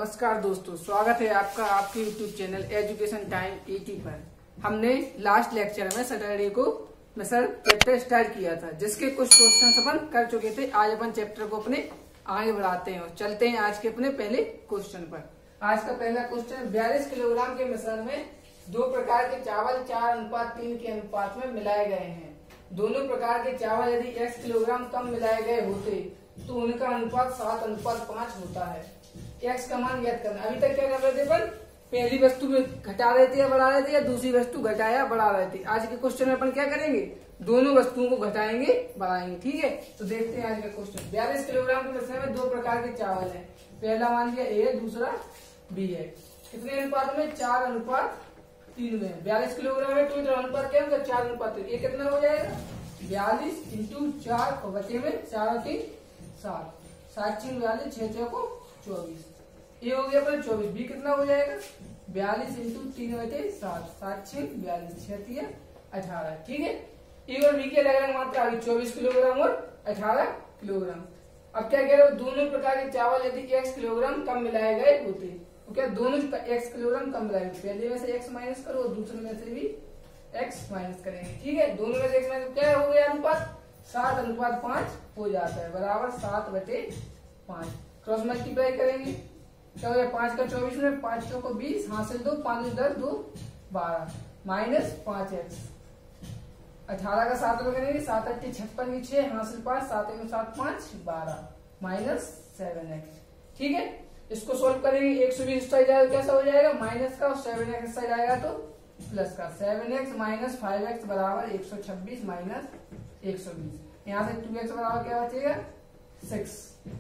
नमस्कार दोस्तों, स्वागत है आपका आपके YouTube चैनल एजुकेशन टाइम 80 पर। हमने लास्ट लेक्चर में सैटरडे को मिसल चैप्टर स्टार्ट किया था, जिसके कुछ क्वेश्चन अपन कर चुके थे। आज अपन चैप्टर को अपने आगे बढ़ाते हैं और चलते हैं आज के अपने पहले क्वेश्चन पर। आज का पहला क्वेश्चन, 42 किलोग्राम के मिश्रण में दो प्रकार के चावल 4:3 के अनुपात में मिलाए गए हैं। दोनों प्रकार के चावल यदि x किलोग्राम कम मिलाए गए होते तो उनका अनुपात 7:5 होता है। x का मान ज्ञात करना। अभी तक क्या कर रहे थे अपन? पहली वस्तु में घटा रहे थे या बढ़ा रहे थे, या दूसरी वस्तु घटाया बढ़ा रहे थे। आज के क्वेश्चन में अपन क्या करेंगे? दोनों वस्तुओं को घटाएंगे बढ़ाएंगे। ठीक है, तो देखते हैं आज का क्वेश्चन। 42 किलोग्राम के मिश्रण में दो प्रकार के चावल है। पहला मान लिया A है, दूसरा B है। कितने अनुपात में? 4:3 में। 42 किलोग्राम है तो इधर अनुपात क्या होगा? 4:3। ये कितना हो जाएगा? 42 इंटू 4 और बचे में 4 और 3 7। 7 6 42, 6 6 को 24। ये हो गया पर 24। बी कितना हो जाएगा? 42 इंटू 3 बटे 7। 7 6 42, 6 3 18। ठीक है, ए और बी के अलग अलग मात्रा आ गई, 24 किलोग्राम और 18 किलोग्राम। अब क्या कह रहे हो? दोनों प्रकार के चावल यदि x किलोग्राम कम मिलाए गए होते तो क्या दोनों x किलोग्राम कम मिलाए? पहले में से x माइनस करो और दूसरे में से भी x माइनस करेंगे। ठीक है, दोनों में से x माइनस क्या हो गया? अनुपात 7:5 हो जाता है, बराबर 7/5। क्रॉस मल्टीप्लाई करेंगे, क्या हो गया? 5 का 24 में 5 को 20, हासिल 2, 5 10 2 12 माइनस 5x। 18 का 7 में करेंगे, 7 8 56 6, हासिल 5, 7 1 7 5 12 माइनस 7x। ठीक है, इसको सोल्व करेंगे। 120 इस साइड जाएगा, कैसा हो जाएगा? माइनस का, और 7x इस साइड आएगा तो प्लस का। 7x माइनस 5x बराबर 126 माइनस 120। यहाँ से 2x बराबर क्या बचेगा? 6।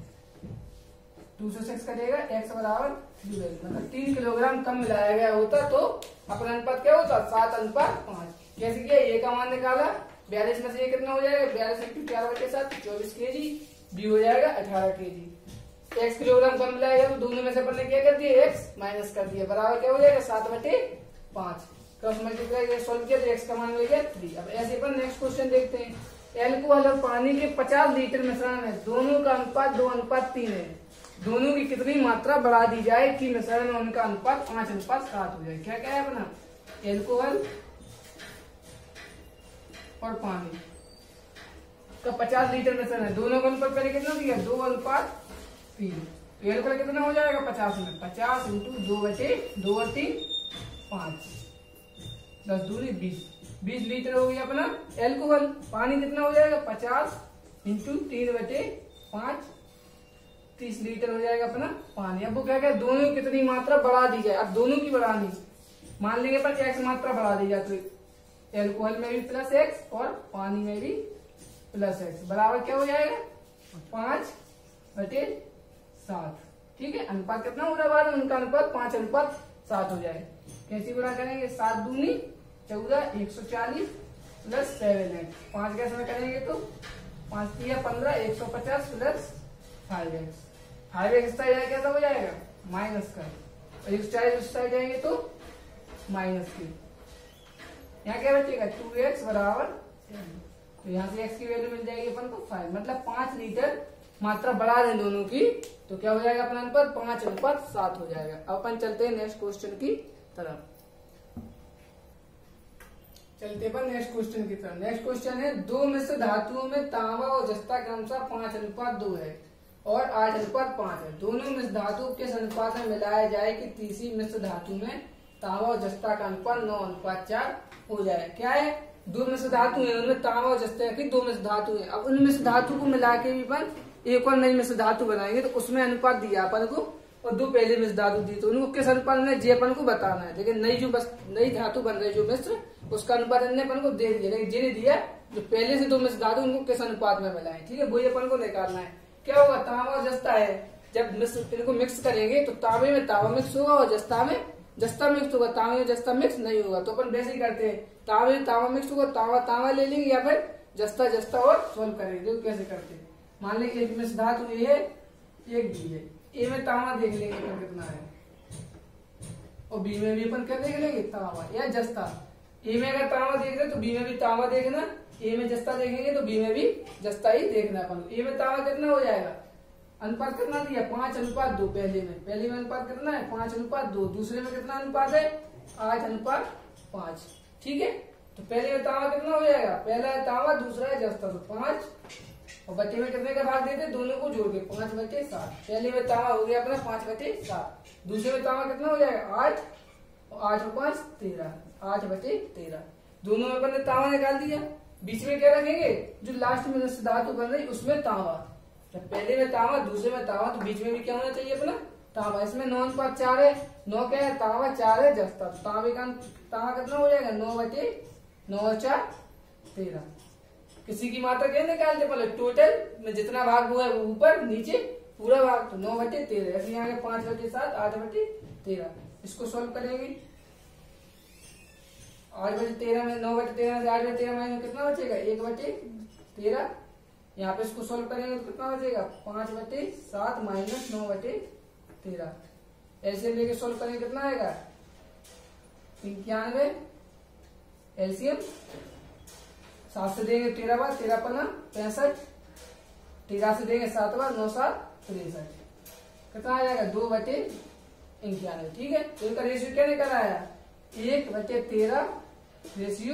2 से 6 करेगा, x बराबर 12। मतलब 3 किलोग्राम कम मिलाया गया होता तो अपना अनुपात क्या होता? 7:5। कैसे किया? ए का मान निकाला, 42 में से ये कितना हो जाएगा? 42 इंटू 4/7, 24 kg। बी हो जाएगा 18 kg। x किलोग्राम कम मिलाया गया तो दोनों में से अपन ने क्या कर दिया? x माइनस कर दिया, बराबर क्या हो जाएगा? 7/5। क्रॉस मल्टीप्लाई सोल्व किया तो x का मान हो गया 3। अब ऐसे अपन नेक्स्ट क्वेश्चन देखते हैं। एल्कोहल और पानी के 50 लीटर मिश्रण है, दोनों का अनुपात 2:3 है। दोनों की कितनी मात्रा बढ़ा दी जाए कि मिश्रण में उनका अनुपात 5:7 हो जाए? क्या क्या है अपना? एल्कोहल और पानी का 50 लीटर मिश्रण है, दोनों का अनुपात पहले कितना दिया? 2:3। एल्कोहल कितना हो जाएगा? 50 में 50 इंटू 2/2 और 3 5, 10 दूनी 20 लीटर हो गया अपना एल्कोहल। पानी कितना हो जाएगा? 50 इंटू 3/5 30 लीटर हो जाएगा अपना पानी। अब वो क्या क्या? दोनों की कितनी मात्रा बढ़ा दी जाए? अब दोनों की बढ़ानी, मान लेंगे पर x मात्रा बढ़ा दी जाए तो एल्कोहल में भी प्लस x और पानी में भी प्लस x, बराबर क्या हो जाएगा? 5/7। ठीक है, अनुपात कितना हो रहा है? बाद में उनका अनुपात 5:7 हो जाए। कैसी गुणा करेंगे? 7 दूनी 14, 140 प्लस 7x। 5 कैसे में करेंगे तो 5 3 15, 150 प्लस 5x। 5x साइड कैसा हो जाएगा? माइनस का, और 140 उस साइड जाएंगे तो माइनस के। यहाँ क्या बचेगा? 2x बराबर, तो यहाँ से x की वैल्यू मिल जाएगी अपन को 5। मतलब 5 लीटर मात्रा बढ़ा दें दोनों की तो क्या हो जाएगा अपना अनुपात? 5:7 हो जाएगा। अब अपन चलते हैं नेक्स्ट क्वेश्चन की तरफ। चलते पर नेक्स्ट क्वेश्चन की तरफ। नेक्स्ट क्वेश्चन है, दो मिश्र धातुओं में तांबा और जस्ता क्रमशः 5:2 है और 8:5 है। दोनों मिश्र धातु किस अनुपात में मिलाया जाए कि तीसरी मिश्र धातु में तांबा और जस्ता का अनुपात 9:4 हो जाए? क्या है? दो मिश्र धातु है, उनमें तांबा और जस्ता की दो मिश्र धातु है। अब उन मिश्र धातु को मिला के भी अपन एक और नई मिश्र धातु बनाएंगे तो उसमें अनुपात दिया अपन को और दो पहले मिश्र धातु दी, तो उनको किस अनुपात में जे अपन को बताना है। लेकिन नई धातु बन रही जो मिश्र, उसका अनुपात अपन को दे दिया, लेकिन जिन्हें दिया जो पहले से दो मिश्र धातु उनको किस अनुपात में मिलाए। ठीक है, वही अपन को निकालना है। क्या होगा? तांबा और जस्ता है, जब इनको मिक्स करेंगे तो तांबे में तांबा मिक्स होगा और जस्ता में जस्ता मिक्स होगा। तांबे में जस्ता मिक्स नहीं होगा, तो अपन वैसे ही करते हैं, तांबे में तांबा मिक्स होगा, तांबा तांबा ले लेंगे या फिर जस्ता जस्ता और सोल्व करेंगे। देखो कैसे करते हैं। मान लें एक मिश्र धातु ए है, एक बी है। ए में तांबा देख लेंगे अपन कितना है, और बी में भी अपन क्या देख लेंगे? तांबा या जस्ता। ए में अगर तांबा देख रहे तो बी में भी तांबा देखना, ए में जस्ता देखेंगे तो बी में भी जस्ता ही देखना अपन को। ए में तांबा कितना हो जाएगा? अनुपात कितना दिया 5:2। पहले में अनुपात कितना है 5:2। दूसरे में कितना अनुपात है 8:5। ठीक है, तो पहले में तांबा कितना हो जाएगा, पहला है तांबा, दूसरा है जस्ता, तो 5 और बटे में कितने का भाग देते, दोनों को जोड़ के 5/7। पहले में तांबा हो गया अपना 5/7। दूसरे में तांबा कितना हो जाएगा 8 और 8 और 5 13, 8/13। दोनों में अपन ने तांबा निकाल दिया। बीच में क्या रखेंगे, जो लास्ट में मिश्र धातु बन रही उसमें तांबा। जब पहले में तांबा दूसरे में तांबा, तो बीच में भी क्या होना चाहिए अपना तांबा। इसमें 9:4 है, 9 क्या है तांबा, 4 है जस्ता, तो तांबे का तांबा कितना हो जाएगा 9/9 और 4 13। किसी की मात्रा क्या निकालते पहले, टोटल में जितना भाग हुआ है वो ऊपर नीचे पूरा भाग, तो 9/13। ऐसे यहाँ 5/7 8/13। इसको सोल्व करेंगे 8/13 में 9/13 से 8/13 में कितना बचेगा 1/13। यहाँ पे इसको सोल्व करेंगे तो कितना बचेगा 5/7 माइनस 9/13। एलसीएम लेके सोल्व करेंगे कितना आएगा 91। एलसीएम 7 से देंगे 13 बार, 13 पन्ना 65। 13 से देंगे 7 बार, 9 7 63। कितना आ जाएगा 2/91। ठीक है, तो इनका रेशियो क्या निकल आया 1/13 रेशियो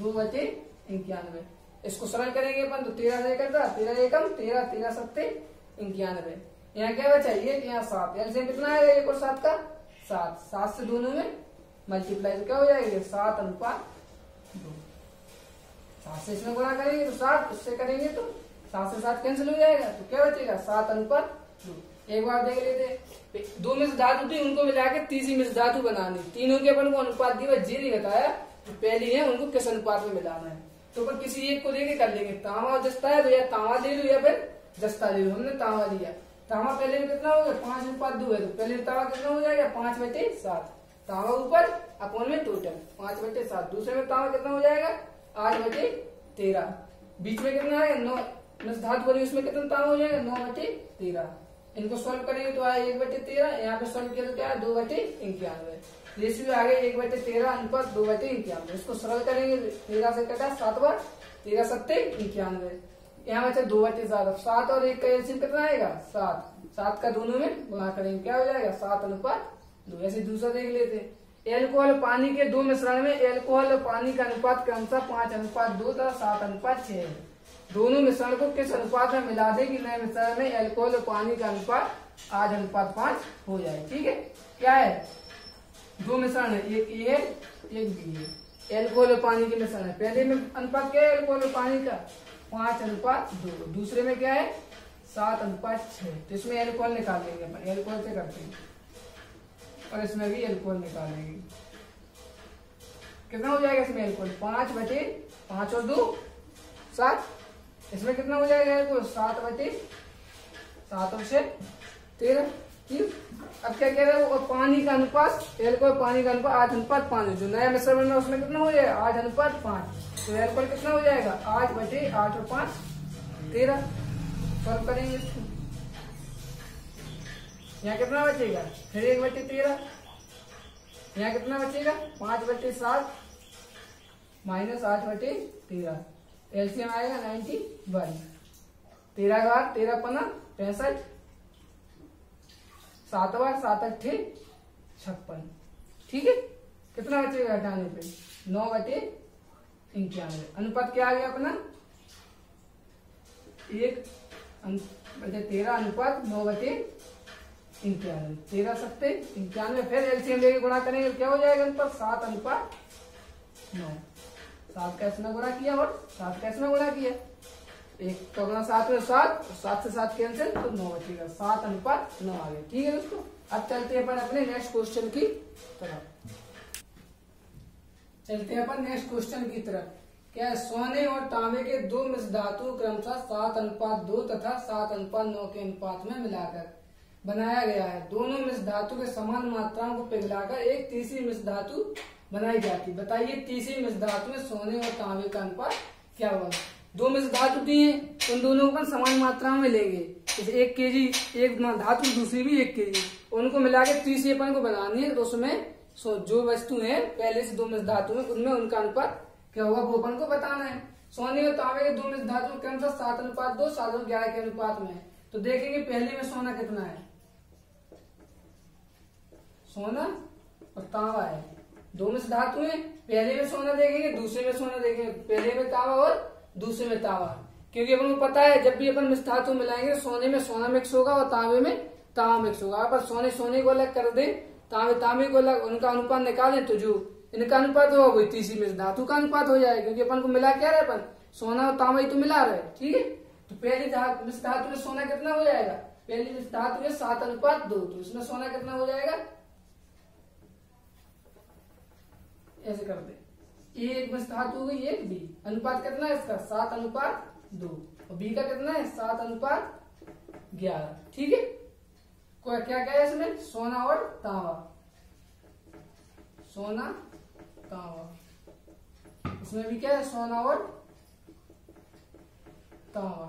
2/91। इसको सरल करेंगे अपन तो 13 से करता 13 एकम 13 13 सत्ते 91। यहाँ क्या बचा 1, यहाँ 7। एलसीएम कितना आएगा 1 और 7 का 7। 7 से दोनों में मल्टीप्लाई तो क्या हो जाएगा 7:2। 7 से इसमें गुणा करेंगे तो 7, उससे करेंगे तो 7 से 7 कैंसिल हो जाएगा, तो क्या बचेगा 7:2। एक बार देख लेते, 2 मिश्र धातु थी उनको मिला के तीसरी मिश्र धातु बनानी। तीनों के अपन को अनुपात दिया, जी नहीं बताया तो पहली है उनको किस अनुपात में मिलाना है। तो अपन किसी एक को देके कर लेंगे, तांबा और जस्ता है तो या तांबा ले लो या फिर जस्ता ले लो। हमने तांबा लिया, तांबा पहले में कितना हो गया 5:2 है, तो पहले तांबा कितना हो जाएगा 5/7। तांबा ऊपर अपन में टोटल 5/7। दूसरे में तांबा कितना हो जाएगा 8/13। बीच में कितना है 9 मिश्र धातु बनी, उसमें कितना तांबा हो जाएगा 9/13। इनको सॉल्व करेंगे तो आया 1/13। यहाँ पे सॉल्व किया तो क्या है 2/91। रेशियो आ गया 1/13 अनुपात 2/91। इसको सरल करेंगे 13 से कटा 7 बार, 13 सत्ते 91। यहाँ बचा 2/7। 7 और 1 का एलसीएम कितना आएगा 7। 7 का दोनों में गुणा करेंगे क्या हो जाएगा 7:2। ऐसे दूसरा देख लेते, एल्कोहल पानी के 2 मिश्रण में एल्कोहल और पानी का अनुपात क्रमशः 5:2 तथा 7:6 है। दोनों मिश्रण को किस अनुपात में मिला दे कि नए मिश्रण में एल्कोहल और पानी का अनुपात 8:5 हो जाए। ठीक है, क्या है 2 मिश्रण है, एक ए है एक बी है। एल्कोहल और पानी के मिश्रण है। पहले में अनुपात क्या है एल्कोहल और पानी का 5:2। दूसरे में क्या है 7:6। तो इसमें एल्कोहल निकाल लेंगे अपन, एल्कोहल से करते हैं और इसमें भी एल्कोहल निकालेंगे। कितना हो जाएगा इसमें एल्कोहल 5/5 और 2 7। इसमें कितना हो जाएगा एल्कोहल 7/7 और 6 13। ठीक, अब क्या कह रहे हो, और पानी का अनुपात एल्कोहल पानी का अनुपात 8:5। जो नया मिश्रण बन रहा है उसमें कितना हो जाएगा 8:5। तो एल्कोहल कितना हो जाएगा 8/8 और 5 13। सॉल्व करेंगे इसको, यहाँ कितना बचेगा फिर 1/13। यहाँ कितना बचेगा 5/7 माइनस 8/13। एलसीएम आएगा 91। 13 का 13 पन्ना 65। 7 बार 7 8 56। ठीक है, कितना बचेगा हटाने पे 9/91। अनुपात क्या आ गया अपना 1/13 अनुपात 9/91। 13 सत्ते 91। फिर एलसीएम लेके गुणा करेंगे क्या हो जाएगा अनुपात 7:9। 7 का इसमें गुणा किया और 7 का इसमें गुणा किया, 1 का गुणा 7 में 7, 7 से 7 कैंसिल तो 9 बचेगा। 7:9 आ गया। ठीक है दोस्तों, अब चलते हैं अपन अपने नेक्स्ट क्वेश्चन की तरफ। चलते हैं अपन नेक्स्ट क्वेश्चन की तरफ। क्या है, सोने और तांबे के 2 मिश्र धातु क्रमशः 7:2 तथा 7:9 के अनुपात में मिलाकर बनाया गया है। दोनों मिश्र धातु के समान मात्राओं को पिघलाकर एक तीसरी मिश्र धातु बनाई जाती। बताइए तीसरी मिश्र धातु में सोने और तांबे का अनुपात क्या होगा। 2 मिश्र धातु दी है, उन दोनों को समान मात्रा में लेंगे। जैसे 1 kg एक धातु दूसरी भी 1 kg, उनको मिला के तीसरी अपन को बनानी है। तो उसमें जो वस्तु है पहले से 2 मिश्र धातु में उनमें उनका अनुपात क्या होगा वो अपन को बताना है। सोने और तांबे के 2 मिश्र धातु क्रमशः 7:2 7:11 के अनुपात में। तो देखेंगे पहले में सोना कितना है, सोना और तांबा है, दो में से धातु है। पहले में सोना देखेंगे, दूसरे में सोना देखेंगे, पहले में तांबा और दूसरे में तांबा, क्योंकि अपन को पता है जब भी अपन मिश्र धातु मिलाएंगे सोने में सोना मिक्स होगा और तांबे में तांबा मिक्स होगा। अपन सोने सोने को अलग कर दें, तांबे तांबे को अलग, उनका अनुपात निकालें तो जो इनका अनुपात होगा वही तीसरी मिश्र धातु का अनुपात हो जाएगा, क्योंकि अपन को मिला क्या रहे, अपन सोना और तांबा ही तो मिला रहे। ठीक है, तो पहली मिश्र धातु में सोना कितना हो जाएगा, पहली मिश्र धातु में 7:2, तो इसमें सोना कितना हो जाएगा, ऐसे कर दे, एक मिश्र धातु हो गई, एक बी, अनुपात कितना है इसका 7:2 और बी का कितना है 7:11। ठीक है, क्या क्या है इसमें, सोना और तांबा, सोना तांबा, इसमें भी क्या है सोना और तांबा।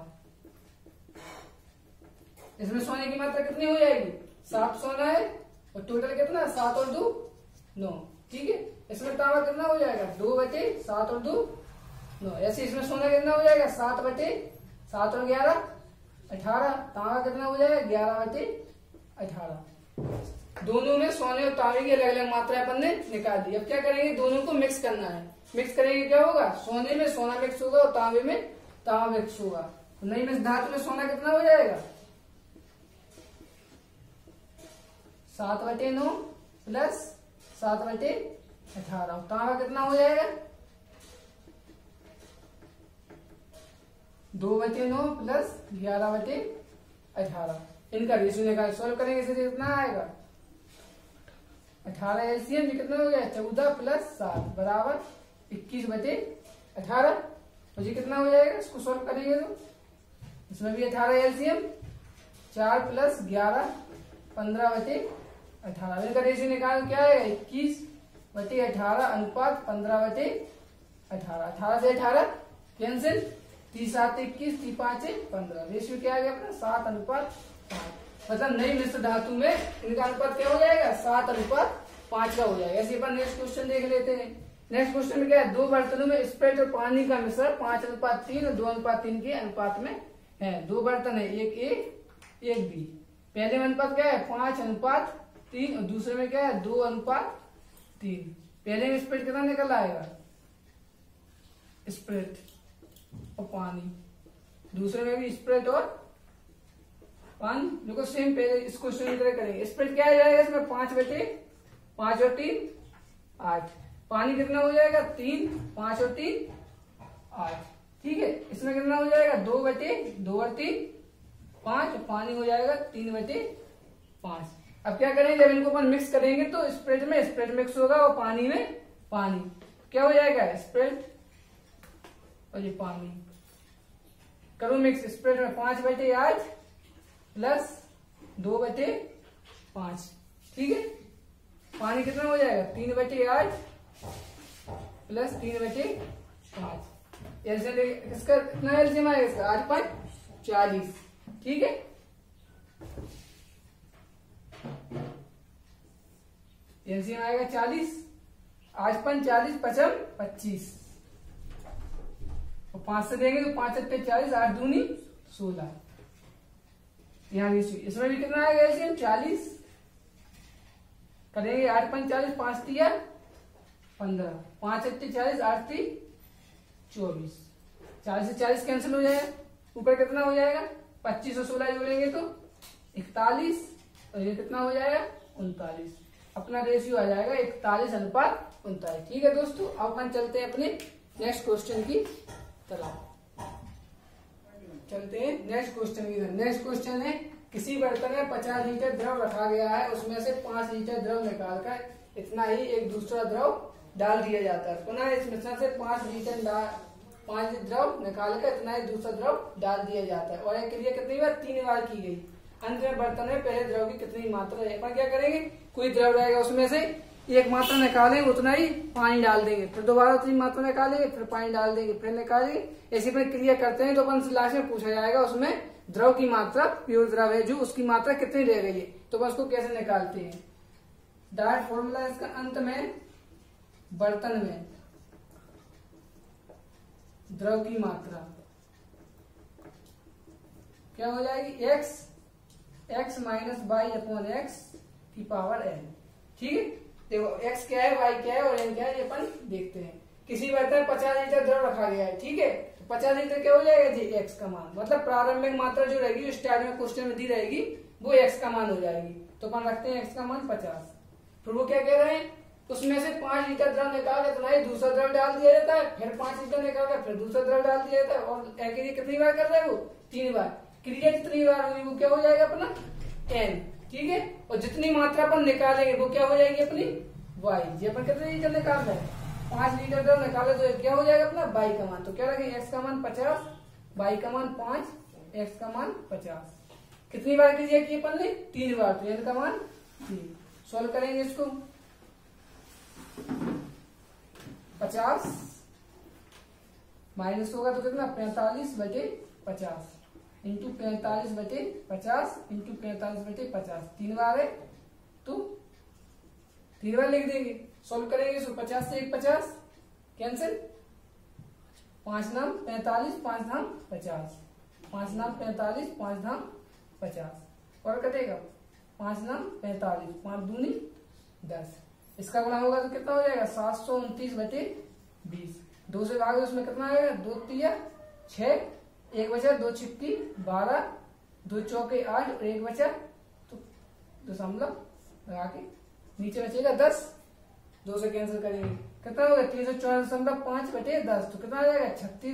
इसमें सोने की मात्रा कितनी हो जाएगी, 7 सोना है और टोटल कितना 7 और 2 9। ठीक है, इसमें तांबा कितना हो जाएगा 2/7 और 2 9। ऐसे इसमें सोना कितना हो जाएगा 7/7 और 11 18। तांबा कितना हो जाएगा 11/18। दोनों में सोने और तांबे की अलग अलग मात्रा अपन ने निकाल दी। अब क्या करेंगे, दोनों को मिक्स करना है। मिक्स करेंगे क्या होगा, सोने में सोना मिक्स होगा और तांबे में तांबा मिक्स होगा। तो नई मिक्स धातु में सोना कितना हो जाएगा 7/9 प्लस 7/18। तांबा कितना हो जाएगा 2/9 प्लस 11/18। इनका रेशियो निकाल सॉल्व करेंगे, इसे कितना आएगा 18 एलसीएम, ये कितना हो गया 14 प्लस 7 बराबर 21/18। तो ये कितना हो जाएगा, इसको सॉल्व करेंगे तो इसमें भी 18 एलसीएम, 4 प्लस 11 15/18। इनका रेशियो निकाल क्या है 21/18 अनुपात 15/18। 18 से 18 कैंसिल, 3 7 21, 3 5 15। रेशियो क्या आ गया अपना 7:5। मतलब नई मिश्र धातु में इनका अनुपात क्या हो जाएगा 7:5 का हो जाएगा। ऐसे अपन नेक्स्ट क्वेश्चन देख लेते हैं। नेक्स्ट क्वेश्चन में क्या है, दो बर्तनों में स्प्राइट और पानी का मिश्रण 5:3 और 2:3 के अनुपात में है। दो बर्तन है, एक ए एक बी। पहले में अनुपात क्या है 5:3 और दूसरे में क्या है 2:3। पहले में स्प्राइट कितना निकल आएगा, स्प्राइट और पानी, दूसरे में भी स्प्राइट और पानी। देखो सेम पहले इस क्वेश्चन की तरह करेंगे। स्प्राइट क्या आ जाएगा इसमें 5/5 और 3 8। पानी कितना हो जाएगा 3, 5 और 3 8। ठीक है, इसमें कितना हो जाएगा 2/2 और 3 5। पानी हो जाएगा 3/5। अब क्या करेंगे, जब इनको अपन मिक्स करेंगे तो स्प्राइट में स्प्राइट मिक्स होगा और पानी में पानी। क्या हो जाएगा स्प्राइट और ये पानी। करो मिक्स, स्प्राइट में 5/8 प्लस 2/5। ठीक है, पानी कितना हो जाएगा 3/8 प्लस 3/5। इसका कितना एलसीएम आएगा इसका 8 40। ठीक है, एलसीएम आएगा 40, 8 40 5 25 और 5 से देंगे तो 5 40, 8 दूनी 16। यहाँ इसमें भी कितना आएगा एलसीएम 40 करेंगे, 8 40 5 3 15, 5 40 8 3 24। 40 से 40 कैंसिल हो जाएगा, ऊपर कितना हो जाएगा 25 और 16 जोड़ेंगे तो 41 और ये कितना हो जाएगा 39। अपना रेशियो आ जाएगा 41:39। ठीक है दोस्तों, अब अपन चलते हैं अपने नेक्स्ट क्वेश्चन की तरफ। चलते हैं नेक्स्ट क्वेश्चन की तरफ। नेक्स्ट क्वेश्चन है, किसी बर्तन में 50 लीटर द्रव रखा गया है, उसमें से 5 लीटर द्रव निकालकर इतना ही एक दूसरा द्रव डाल दिया जाता है। पुनः इस मिश्रण से 5 लीटर द्रव निकालकर इतना ही दूसरा द्रव डाल दिया जाता है और यह क्रिया कितनी बार 3 बार की गई। अंत में बर्तन में पहले द्रव की कितनी मात्रा है। अपन क्या करेंगे, कोई द्रव रहेगा उसमें से एक मात्रा निकालेंगे, उतना ही पानी डाल देंगे, फिर दोबारा उतनी मात्रा निकालेंगे, फिर पानी डाल देंगे, फिर निकालेंगे। ऐसी पर क्रिया करते हैं तो अपन से लास्ट में पूछा जाएगा उसमें द्रव की मात्रा, प्योर द्रव है जो, उसकी मात्रा कितनी रह गई है, तो अपन उसको कैसे निकालते हैं। डायरेक्ट फॉर्मूला इसका, अंत में बर्तन में द्रव की मात्रा क्या हो जाएगी x minus y upon x की पावर n। ठीक है, देखो x क्या है, y क्या है और n क्या है, ये अपन देखते हैं। किसी बर्तन में 50 लीटर द्रव रखा गया है, ठीक है, तो 50 लीटर क्या हो जाएगा जी, x का मान, मतलब प्रारंभिक मात्रा जो रहेगी स्टार्ट में क्वेश्चन में दी रहेगी वो x का मान हो जाएगी। तो अपन रखते हैं x का मान 50। फिर वो क्या कह रहे हैं, उसमें से 5 लीटर द्रव निकाल के इतना ही दूसरा द्रव डाल दिया जाता है, फिर 5 लीटर निकाल के फिर दूसरा द्रव डाल दिया जाता है, और क्रिया कितनी बार कर रहे हैं वो, 3 बार। क्रिया जितनी बार होगी वो क्या हो जाएगा अपना n, ठीक है, और जितनी मात्रा अपन निकालेंगे वो क्या हो जाएगी अपनी y। ये अपन कितने लीटर निकाल रहे हैं, 5 लीटर द्रव निकाले तो क्या हो जाएगा अपना y का मान। तो क्या रखेंगे, x का मान 50, y का मान 5, x का मान 50। कितनी बार क्रिया की अपन ने, 3 बार, तो n का मान 3। सोल्व करेंगे इसको, 50 माइनस होगा तो कितना 45/50 इंटू 45/50 इंटू 45/50, 3 बार है तो 3 बार लिख देंगे। सोल्व करेंगे इसको, 50 से 1 50 कैंसिल, 5 नाम 45, 5 नाम 50, 5 नाम 45, 5 नाम 50 और कटेगा 5 नाम 45, 5 दूनी 10। इसका गुणा होगा तो कितना हो जाएगा 729/20। 2 से भाग उसमें कितना आएगा, 2 तिया 6, 1 बचा 2 छिक्की 12, 2 चौके 8 और 1 बचा तो दशमलव लगा के नीचे बचेगा 10। 2 से कैंसिल करेंगे कितना होगा 314.5/10, तो कितना आ जाएगा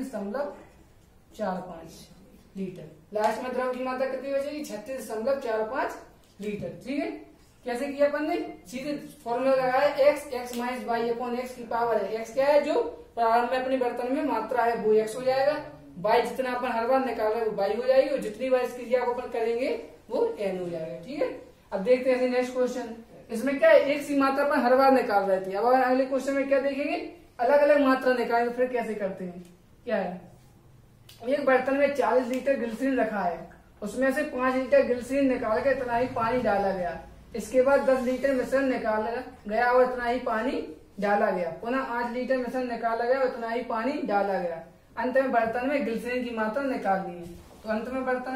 36.45 लीटर। लास्ट में द्रव की मात्रा कितनी बचेगी 36.45 लीटर। ठीक है, कैसे किया अपन ने, सीधे फॉर्मूला लगाया x minus y upon x की पावर है। x क्या है, जो प्रारंभ में अपने बर्तन में मात्रा है वो x हो जाएगा, y जितना अपन हर बार निकाल रहे हैं वो y हो जाएगी, और जितनी बार इस क्रिया को अपन करेंगे वो n हो जाएगा। ठीक है, अब देखते हैं नेक्स्ट क्वेश्चन। इसमें क्या है, एक सी मात्रा अपन हर बार निकाल रहे थे, अब अगले क्वेश्चन में क्या देखेंगे, अलग अलग मात्रा निकालेंगे, फिर कैसे करते हैं। क्या है, एक बर्तन में 40 लीटर ग्लिसरीन रखा है, उसमें से 5 लीटर ग्लिसरीन निकाल के इतना ही पानी डाला गया। इसके बाद 10 लीटर मिश्रण निकाला गया और इतना ही पानी डाला गया। पुनः 8 लीटर मिश्रण निकाला गया और इतना ही पानी डाला गया। अंत में बर्तन में ग्लिसरीन की मात्रा निकालनी है। तो अंत में बर्तन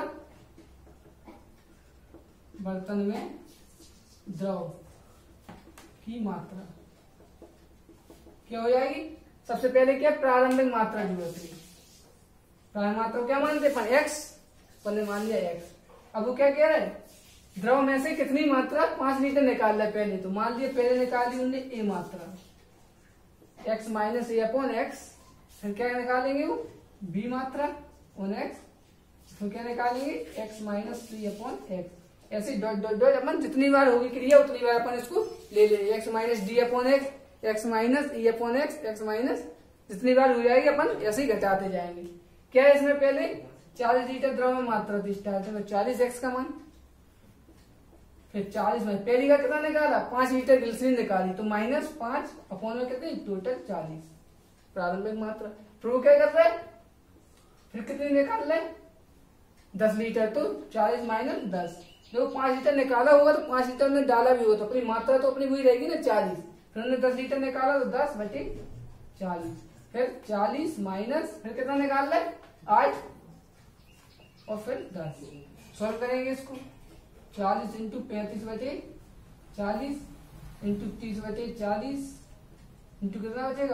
में द्रव की मात्रा क्या हो जाएगी, सबसे पहले क्या प्रारंभिक मात्रा जो होती है, प्रारंभिक मात्रा क्या मानते अपन x, अपन मान लिया x। अब वो क्या कह रहा है, द्रव में से कितनी मात्रा 5 लीटर निकाल रहा है पहले, तो मान लिया पहले निकाल ली उन्होंने a मात्रा x minus a upon x, फिर क्या निकालेंगे वो b मात्रा ऑन x, फिर क्या निकालेंगे x माइनस 3 अपॉन एक्स। ऐसे डॉट डॉट डॉट अपन जितनी बार होगी क्रिया उतनी बार अपन इसको ले लेंगे, x minus d upon x, x minus e upon x, x minus जितनी बार हो जाएगी अपन ऐसे ही घटाते जाएंगे। क्या है, इसमें पहले 40 लीटर द्रव में मात्रा थी स्टार्ट में, 40 x का मान, फिर 40 में पहली का कितना निकाला 5 लीटर ग्लिसरीन निकाली, तो माइनस 5 अपॉन में कितनी टोटल 40 प्रारंभिक मात्रा। फिर वो क्या कर रहा है, फिर कितनी निकाल रहे 10 लीटर, तो 40 माइनस 10, जो 5 लीटर निकाला होगा तो 5 लीटर ने डाला भी होगा तो अपनी मात्रा तो अपनी वही रहेगी ना 40। फिर हमने 10 लीटर निकाला तो 10/40, फिर 40 माइनस फिर कितना निकाल रहा है 8 और फिर 10। सॉल्व करेंगे इसको, 40 इंटू 35/40 इंटू 30/40 इंटू कितना बचेगा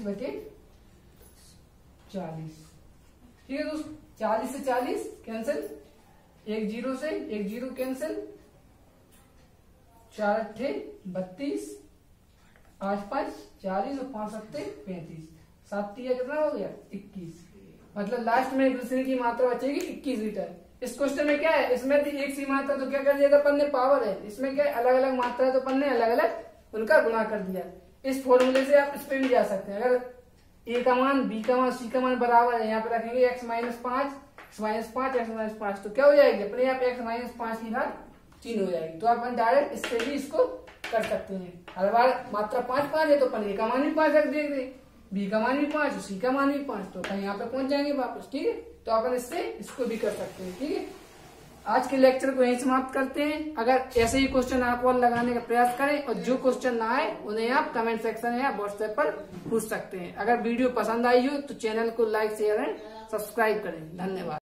32/40। ठीक है दोस्तों, 40 से 40 कैंसिल, 1 0 से 1 0 कैंसिल, 4 8 32, 8 5 40 और 5 7 35, 7 3 कितना हो गया 21। मतलब लास्ट में ग्लिसरीन की मात्रा बचेगी 21 लीटर। इस क्वेश्चन में क्या है, इसमें थी एक सी मात्रा तो क्या कर दिया था अपन ने पावर है, इसमें क्या है अलग अलग मात्रा है तो अपन ने अलग अलग उनका गुणा कर दिया। इस फॉर्मूले से आप इस पे भी जा सकते हैं, अगर ए का मान बी का मान सी का मान बराबर है, यहाँ पे रखेंगे x माइनस 5 x माइनस 5 तो क्या हो जाएगी अपने आप x माइनस 5 की घात 3 हो जाएगी। तो अपन डायरेक्ट इससे भी इसको कर सकते हैं। हर बार मात्रा 5 5 है तो अपन ए का मान भी 5 रख देंगे, बी का मान भी 5, सी का मान भी 5, तो अपन यहाँ पे पहुंच जाएंगे वापस। ठीक है, तो अपन इससे इसको भी कर सकते हैं। ठीक है, आज के लेक्चर को यहीं समाप्त करते हैं। अगर ऐसे ही क्वेश्चन आप और लगाने का प्रयास करें और जो क्वेश्चन ना आए उन्हें आप कमेंट सेक्शन या व्हाट्सएप पर पूछ सकते हैं। अगर वीडियो पसंद आई हो तो चैनल को लाइक शेयर एंड सब्सक्राइब करें। धन्यवाद।